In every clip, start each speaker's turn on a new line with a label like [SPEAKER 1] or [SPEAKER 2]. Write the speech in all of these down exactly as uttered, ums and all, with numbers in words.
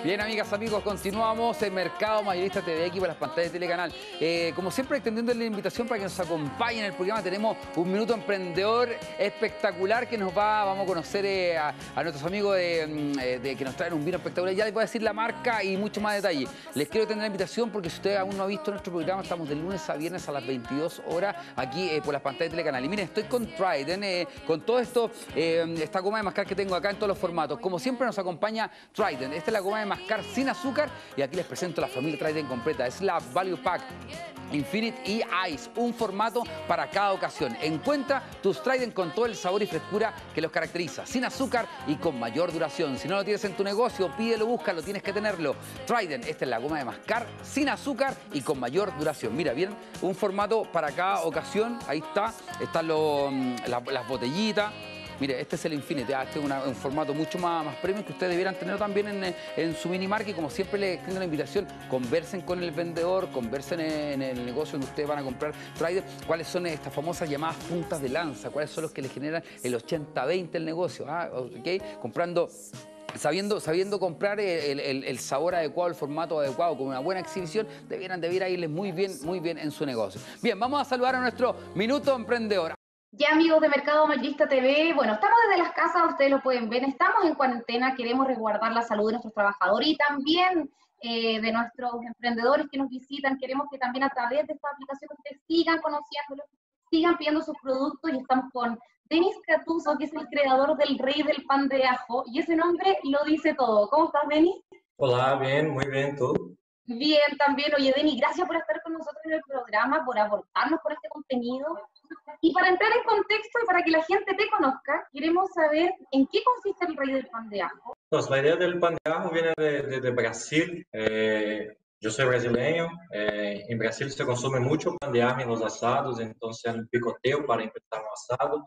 [SPEAKER 1] Bien, amigas, amigos, continuamos en Mercado Mayorista T V aquí por las pantallas de Telecanal. Eh, como siempre, extendiendo la invitación para que nos acompañen en el programa, tenemos un minuto emprendedor espectacular que nos va, vamos a conocer eh, a, a nuestros amigos de, de que nos traen un vino espectacular. Ya les voy a decir la marca y mucho más detalle. Les quiero tener la invitación porque si usted aún no ha visto nuestro programa, estamos de lunes a viernes a las veintidós horas aquí eh, por las pantallas de Telecanal. Y miren, estoy con Trident, eh, con todo esto, eh, esta goma de mascar que tengo acá en todos los formatos. Como siempre nos acompaña Trident. Esta es la goma de mascar sin azúcar y aquí les presento la familia Trident completa. Es la Value Pack Infinite y Ice, un formato para cada ocasión. Encuentra tus Trident con todo el sabor y frescura que los caracteriza, sin azúcar y con mayor duración. Si no lo tienes en tu negocio, pídelo, búscalo, tienes que tenerlo. Trident, esta es la goma de mascar sin azúcar y con mayor duración. Mira, bien, un formato para cada ocasión. Ahí está, están los, las, las botellitas. Mire, este es el Infinite, este es una, un formato mucho más, más premium que ustedes debieran tener también en, en su mini market. Y como siempre les extiendo la invitación, conversen con el vendedor, conversen en el negocio donde ustedes van a comprar Trident, cuáles son estas famosas llamadas puntas de lanza, cuáles son los que les generan el ochenta veinte el negocio, ¿ah? ¿Okay? Comprando... Sabiendo, sabiendo comprar el, el, el sabor adecuado, el formato adecuado, con una buena exhibición, debieran, debiera irles muy bien, muy bien en su negocio. Bien, vamos a saludar a nuestro Minuto Emprendedor.
[SPEAKER 2] Ya, amigos de Mercado Mayorista T V, bueno, estamos desde las casas, ustedes lo pueden ver, estamos en cuarentena, queremos resguardar la salud de nuestros trabajadores y también eh, de nuestros emprendedores que nos visitan. Queremos que también a través de esta aplicación ustedes sigan conociéndolos, sigan pidiendo sus productos, y estamos con Denis Catuso, que es el creador del Rey del Pan de Ajo, y ese nombre lo dice todo. ¿Cómo estás, Denis?
[SPEAKER 3] Hola, bien, muy bien, ¿tú?
[SPEAKER 2] Bien, también. Oye, Denis, gracias por estar con nosotros en el programa, por aportarnos con este contenido. Y para entrar en contexto y para que la gente te conozca, queremos saber en qué consiste el Rey del Pan de Ajo.
[SPEAKER 3] Pues la idea del pan de ajo viene de, de, de Brasil. Eh, yo soy brasileño. Eh, en Brasil se consume mucho pan de ajo en los asados, entonces es un picoteo para empezar un asado.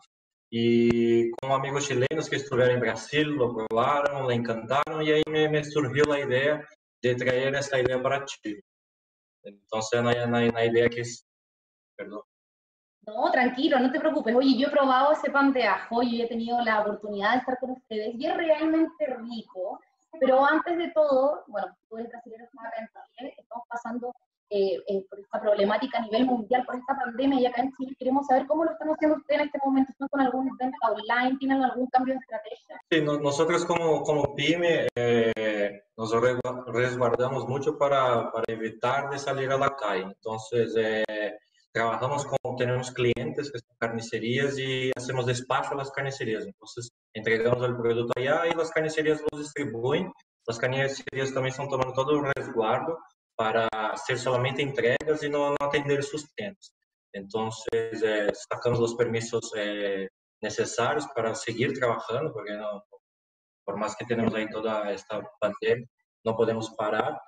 [SPEAKER 3] Y con amigos chilenos que estuvieron en Brasil, lo probaron, le encantaron, y ahí me, me surgió la idea de traer esta idea para Chile. Entonces, la, la, la idea que es... Perdón.
[SPEAKER 2] No, tranquilo, no te preocupes. Oye, yo he probado ese pan de ajo y he tenido la oportunidad de estar con ustedes y es realmente rico. Pero antes de todo, bueno, tú eres brasileño, estás acá en Chile, estamos pasando eh, eh, por esta problemática a nivel mundial, por esta pandemia, y acá en Chile queremos saber cómo lo están haciendo ustedes en este momento. ¿Están con alguna venta online? ¿Tienen algún cambio de estrategia?
[SPEAKER 3] Sí, no, nosotros como, como pyme eh, nos resguardamos mucho para, para evitar de salir a la calle. Entonces, eh, trabajamos con, tenemos clientes que son carnicerías y hacemos despacho a las carnicerías. Entonces, entregamos el producto allá y las carnicerías los distribuyen. Las carnicerías también están tomando todo el resguardo para hacer solamente entregas y no, no atender sus clientes. Entonces, eh, sacamos los permisos eh, necesarios para seguir trabajando, porque no, por más que tenemos ahí toda esta pandemia, no podemos parar.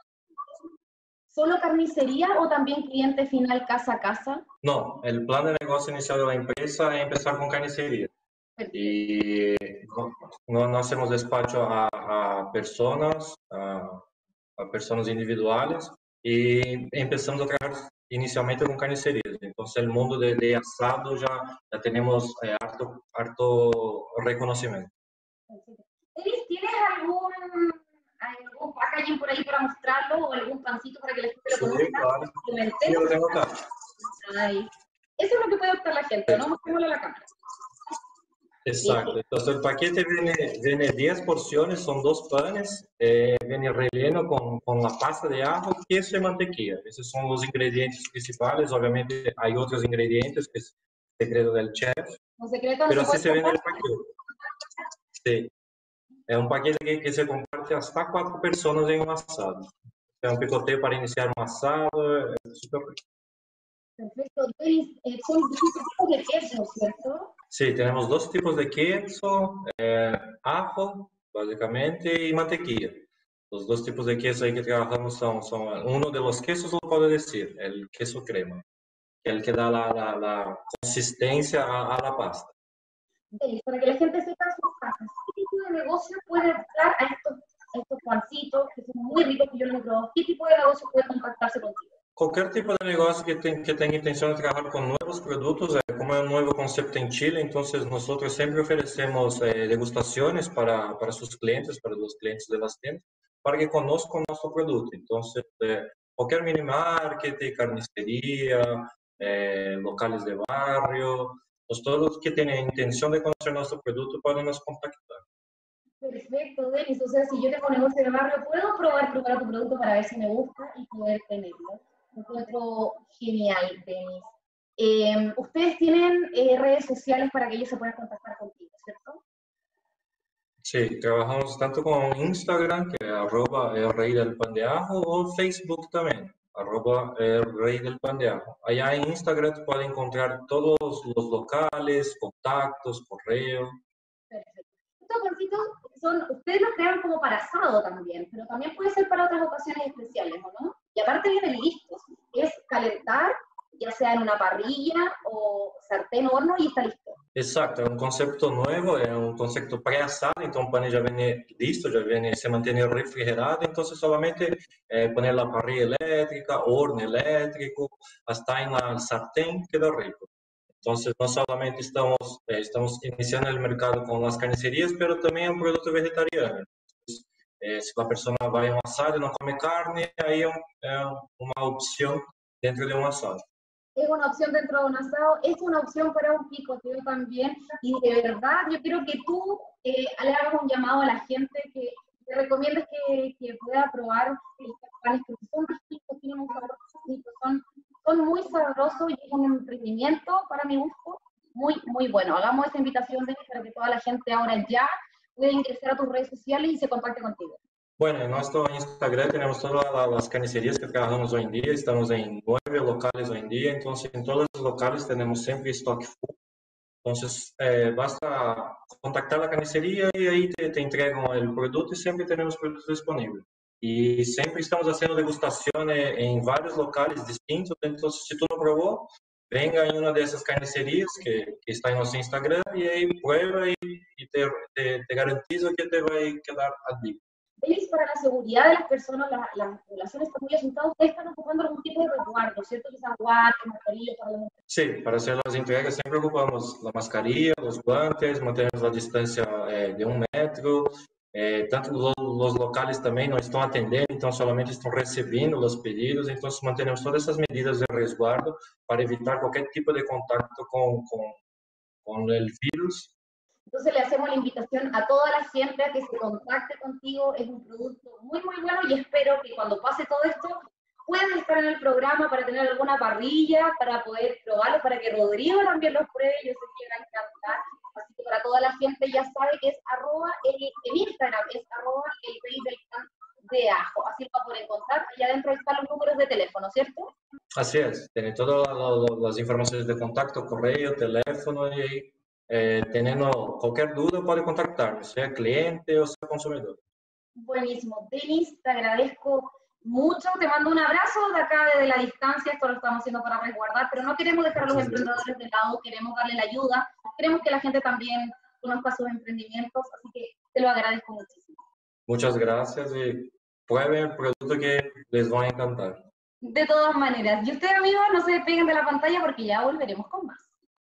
[SPEAKER 2] ¿Solo carnicería o también cliente final casa a casa?
[SPEAKER 3] No, el plan de negocio inicial de la empresa es empezar con carnicería. Y no, no hacemos despacho a, a personas, a, a personas individuales, y empezamos a trabajar inicialmente con carnicerías. Entonces, el mundo de, de asado ya, ya tenemos eh, harto, harto reconocimiento.
[SPEAKER 2] Elis, ¿tienes algún, algún packaging por ahí para mostrarlo o algún pancito para que la gente lo
[SPEAKER 3] Sí,
[SPEAKER 2] conozca?
[SPEAKER 3] claro. Sí, lo tengo acá.
[SPEAKER 2] Ay, eso es lo que puede optar la gente, ¿no? Mostrémoslo a la cámara.
[SPEAKER 3] Exacto. Entonces, el paquete viene, viene diez porciones, son dos panes, eh, viene relleno con, con la pasta de ajo, queso y mantequilla. Esos son los ingredientes principales. Obviamente, hay otros ingredientes que es secreto del chef,
[SPEAKER 2] Un secreto no
[SPEAKER 3] pero
[SPEAKER 2] se
[SPEAKER 3] así
[SPEAKER 2] puede
[SPEAKER 3] se vende el
[SPEAKER 2] contar.
[SPEAKER 3] paquete. Sí. Es un paquete que, que se comparte hasta cuatro personas en un asado. Es un picoteo para iniciar un asado. Es súper rico.
[SPEAKER 2] Perfecto. Denis, eh, son distintos tipos de queso, ¿cierto?
[SPEAKER 3] Sí, tenemos dos tipos de queso, eh, ajo, básicamente, y mantequilla. Los dos tipos de queso ahí que trabajamos son, son uno de los quesos, lo puedo decir, el queso crema, que es el que da la, la, la consistencia a, a la pasta.
[SPEAKER 2] Denis, para que la gente sepa en sus casas, ¿qué tipo de negocio puede optar a estos, a estos pancitos que son muy ricos que yo los he probado? ¿Qué tipo de negocio puede contactarse contigo?
[SPEAKER 3] Cualquier tipo de negocio que, ten, que tenga intención de trabajar con nuevos productos, eh, como es un nuevo concepto en Chile, entonces nosotros siempre ofrecemos eh, degustaciones para, para sus clientes, para los clientes de las tiendas. para que conozcan nuestro producto. Entonces, eh, cualquier mini market, carnicería, eh, locales de barrio, pues todos los que tienen intención de conocer nuestro producto pueden nos contactar.
[SPEAKER 2] Perfecto, Denis. O sea, si yo tengo un negocio de barrio, puedo probar primero tu producto para ver si me gusta y poder tenerlo. Lo encuentro genial, Denis. Eh, ustedes tienen eh, redes sociales para que ellos se puedan contactar contigo, ¿cierto?
[SPEAKER 3] Sí, trabajamos tanto con Instagram, que es arroba el rey del pan de ajo, o Facebook también, arroba el rey del pan de ajo. Allá en Instagram pueden encontrar todos los locales, contactos, correo.
[SPEAKER 2] Perfecto. Estos pancitos son, ustedes los crearon como para asado también, pero también puede ser para otras ocasiones especiales, ¿o no? Y aparte vienen listos. Es calentar, ya sea en una parrilla o sartén o horno, y está listo.
[SPEAKER 3] Exacto, es un concepto nuevo, es un concepto pré-asado, entonces el pan ya viene listo, ya viene, se mantiene refrigerado, entonces solamente eh, poner la parrilla eléctrica, horno eléctrico, hasta en la sartén queda rico. Entonces, no solamente estamos, eh, estamos iniciando el mercado con las carnicerías, pero también un producto vegetariano. Entonces, eh, si la persona va a un asado y no come carne, ahí es un, eh, una opción dentro de un asado.
[SPEAKER 2] Es una opción dentro de un asado, es una opción para un picoteo también, y de verdad yo quiero que tú eh, le hagas un llamado a la gente que te recomiendes que, que pueda probar estos panes, que son distintos, tienen un sabor distinto, son, son muy sabrosos y es un emprendimiento para mi gusto muy, muy bueno. Hagamos esa invitación, Denis, para que toda la gente ahora ya pueda ingresar a tus redes sociales y se contacte contigo.
[SPEAKER 3] Bueno, en nuestro Instagram tenemos todas las carnicerías que trabajamos hoy en día, estamos en nueve locales hoy en día, entonces en todos los locales tenemos siempre stock full. Entonces, eh, basta contactar la carnicería y ahí te, te entregan el producto y siempre tenemos productos disponibles. Y siempre estamos haciendo degustaciones en varios locales distintos, entonces si tú no probó, venga en una de esas carnicerías que, que está en nuestro Instagram y ahí prueba y, y te, te, te garantizo que te va a quedar adicto.
[SPEAKER 2] Denis, para la seguridad de las personas, la, las poblaciones están muy asustadas, ustedes están ocupando algún tipo de resguardo, ¿cierto? Quizás guantes, mascarillas para los...
[SPEAKER 3] Sí, para hacer las entregas siempre ocupamos la mascarilla, los guantes, mantenemos la distancia eh, de un metro. Eh, tanto los, los locales también no están atendiendo, entonces solamente están recibiendo los pedidos, entonces mantenemos todas esas medidas de resguardo para evitar cualquier tipo de contacto con, con, con el virus.
[SPEAKER 2] Entonces le hacemos la invitación a toda la gente a que se contacte contigo. Es un producto muy, muy bueno y espero que cuando pase todo esto puedan estar en el programa para tener alguna parrilla, para poder probarlo, para que Rodrigo también los pruebe. Yo sé que le va a encantar. Así que para toda la gente ya sabe que es arroba, el, en Instagram es arroba el rey del pan de ajo. Así lo va a poder encontrar. Y adentro están los números de teléfono, ¿cierto?
[SPEAKER 3] Así es. Tiene todas las informaciones de contacto, correo, teléfono y... Eh, teniendo cualquier duda puede contactarme, sea cliente o sea consumidor.
[SPEAKER 2] Buenísimo. Denis, te agradezco mucho, te mando un abrazo de acá desde la distancia, esto lo estamos haciendo para resguardar, pero no queremos dejar a los emprendedores de lado, queremos darle la ayuda, queremos que la gente también conozca sus emprendimientos, así que te lo agradezco muchísimo.
[SPEAKER 3] Muchas gracias y prueben el producto que les va a encantar.
[SPEAKER 2] De todas maneras, y ustedes amigos no se despeguen de la pantalla porque ya volveremos con más.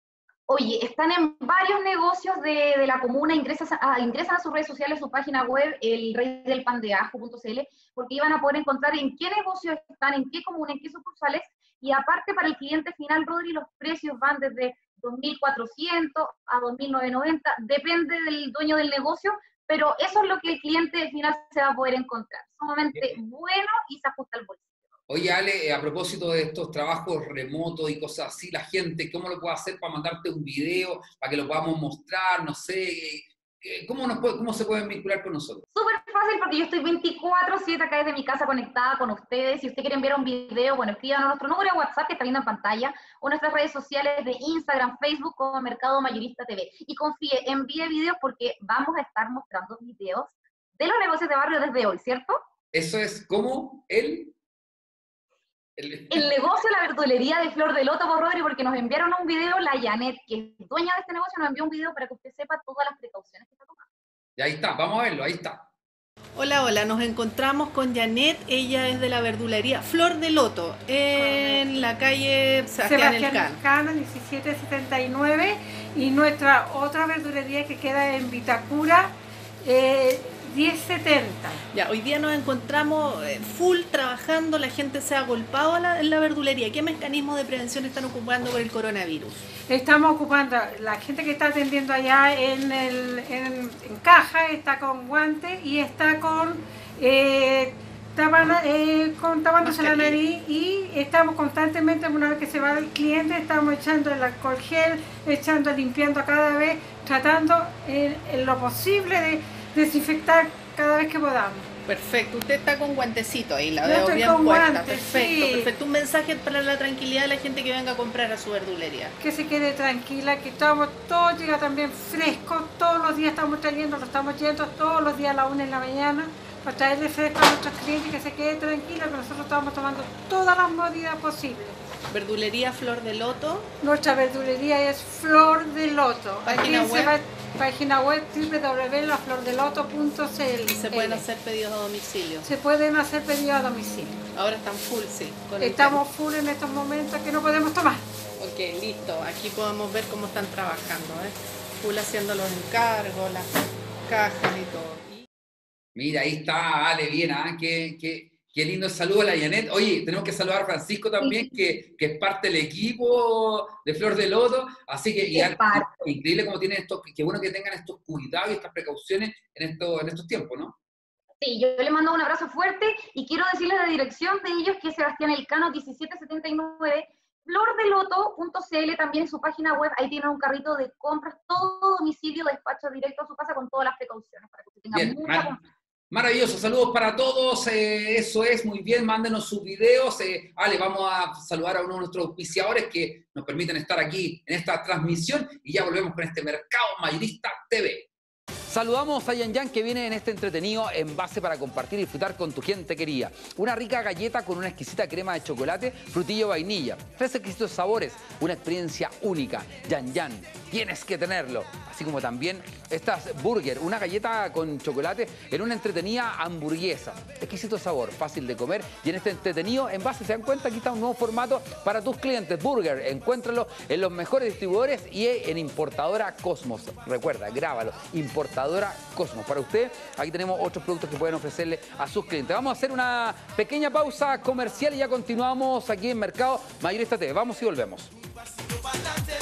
[SPEAKER 2] Oye, están en varios negocios de, de la comuna, ingresan a, ingresan a sus redes sociales, su página web, el rey del pan de ajo punto c l, porque iban a poder encontrar en qué negocios están, en qué comuna, en qué sucursales, y aparte para el cliente final, Rodri, los precios van desde dos mil cuatrocientos a dos mil novecientos noventa, depende del dueño del negocio, pero eso es lo que el cliente final se va a poder encontrar. Sumamente bueno y se ajusta al bolsillo.
[SPEAKER 1] Oye, Ale, a propósito de estos trabajos remotos y cosas así, la gente, ¿cómo lo puede hacer para mandarte un video, para que lo podamos mostrar? No sé, ¿cómo, nos puede, cómo se pueden vincular con nosotros?
[SPEAKER 2] Súper fácil, porque yo estoy veinticuatro siete acá desde mi casa conectada con ustedes. Si usted quiere enviar un video, bueno, escríbanos a nuestro número de WhatsApp que está viendo en pantalla, o nuestras redes sociales de Instagram, Facebook, como Mercado Mayorista T V. Y confíe, envíe videos porque vamos a estar mostrando videos de los negocios de barrio desde hoy, ¿cierto?
[SPEAKER 1] Eso es como el...
[SPEAKER 2] El, el negocio, la verdulería de Flor de Loto, por Rodri, porque nos enviaron un video, la Janet, que es dueña de este negocio, nos envió un video para que usted sepa todas las precauciones que está tomando.
[SPEAKER 1] Y ahí está, vamos a verlo, ahí está.
[SPEAKER 4] Hola, hola, nos encontramos con Janet, ella es de la verdulería Flor de Loto, en la calle Sebastián Elcano,
[SPEAKER 5] diecisiete setenta y nueve, y nuestra otra verdulería que queda en Vitacura, eh, diez setenta.
[SPEAKER 4] Ya, hoy día nos encontramos full trabajando, la gente se ha agolpado a la, en la verdulería. ¿Qué mecanismos de prevención están ocupando por el coronavirus?
[SPEAKER 5] Estamos ocupando, la gente que está atendiendo allá en, el, en, en caja está con guantes y está con, eh, tapan, eh, con tapándose la nariz, y estamos constantemente, una vez que se va el cliente, estamos echando el alcohol gel, echando, limpiando cada vez, tratando en, en lo posible de desinfectar cada vez que podamos.
[SPEAKER 4] Perfecto, usted está con guantecito ahí, la
[SPEAKER 5] Yo
[SPEAKER 4] veo
[SPEAKER 5] estoy
[SPEAKER 4] bien
[SPEAKER 5] con
[SPEAKER 4] puesta.
[SPEAKER 5] guantes,
[SPEAKER 4] Perfecto,
[SPEAKER 5] sí.
[SPEAKER 4] perfecto. Un mensaje para la tranquilidad de la gente que venga a comprar a su verdulería.
[SPEAKER 5] Que se quede tranquila, que estamos, todo llega también fresco, todos los días estamos trayendo, lo estamos yendo todos los días a la una de la mañana para traerle fresco a nuestros clientes, que se quede tranquila, que nosotros estamos tomando todas las medidas posibles.
[SPEAKER 4] Verdulería Flor de Loto.
[SPEAKER 5] Nuestra verdulería es Flor de Loto.
[SPEAKER 4] Página
[SPEAKER 5] Aquí
[SPEAKER 4] web.
[SPEAKER 5] se va, página web doble u doble u doble u punto la flor de loto punto c l.
[SPEAKER 4] Y se pueden hacer pedidos a domicilio.
[SPEAKER 5] Se pueden hacer pedidos a domicilio.
[SPEAKER 4] Ahora están full, sí. Con el
[SPEAKER 5] Estamos full en estos momentos que no podemos tomar.
[SPEAKER 4] Ok, listo. Aquí podemos ver cómo están trabajando, ¿eh? Full haciendo los encargos, las cajas y todo. Y...
[SPEAKER 1] Mira, ahí está Ale, bien, ¿ah? Qué, qué, qué lindo el saludo a la Janet. Oye, tenemos que saludar a Francisco también, que, que es parte del equipo de Flor de Loto. Así que, y, y, increíble cómo tienen estos, qué bueno que tengan estos cuidados y estas precauciones en, esto, en estos tiempos, ¿no?
[SPEAKER 2] Sí, yo le mando un abrazo fuerte y quiero decirles la dirección de ellos, que es Sebastián Elcano diecisiete setenta y nueve, flor de loto punto c l, también en su página web. Ahí tienen un carrito de compras, todo domicilio, despacho directo a su casa con todas las precauciones, para que usted tenga
[SPEAKER 1] Bien,
[SPEAKER 2] mucha
[SPEAKER 1] mar
[SPEAKER 2] confianza.
[SPEAKER 1] Maravilloso, saludos para todos, eh, eso es, muy bien, mándenos sus videos. Eh, Ale, vamos a saludar a uno de nuestros auspiciadores que nos permiten estar aquí en esta transmisión y ya volvemos con este Mercado Mayorista T V. Saludamos a Yan Yan, que viene en este entretenido envase para compartir y disfrutar con tu gente querida. Una rica galleta con una exquisita crema de chocolate, frutillo vainilla, tres exquisitos sabores, una experiencia única. Yan Yan, tienes que tenerlo. Así como también estas burger, una galleta con chocolate en una entretenida hamburguesa. Exquisito sabor, fácil de comer, y en este entretenido envase, se dan cuenta, aquí está un nuevo formato para tus clientes. Burger, encuéntralo en los mejores distribuidores y en Importadora Cosmos. Recuerda, grábalo, Importadora Cosmos. Para usted, aquí tenemos otros productos que pueden ofrecerle a sus clientes. Vamos a hacer una pequeña pausa comercial y ya continuamos aquí en Mercado Mayorista T V. Vamos y volvemos.